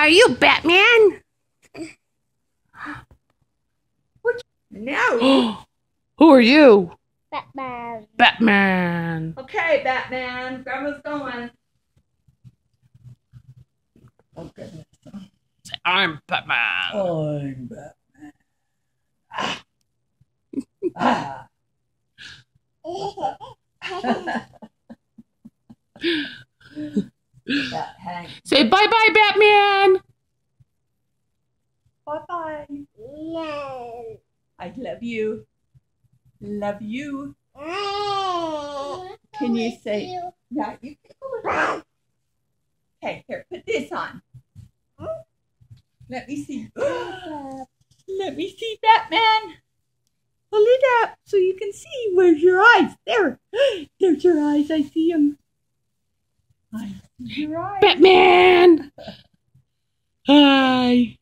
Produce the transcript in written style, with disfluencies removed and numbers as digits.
Are you Batman? No. Who are you? Batman. Batman. Okay, Batman. Grandma's going. Oh, goodness. Say, I'm Batman. I'm Batman. Ah. That Hank. Say bye-bye, Batman. Bye-bye. No. I love you. Love you. Can you say... Yeah, you can go. Okay, here, put this on. Let me see. Let me see, Batman. Pull it up so you can see. Where's your eyes? There. There's your eyes. I see them. I see your eyes. Batman. Hi.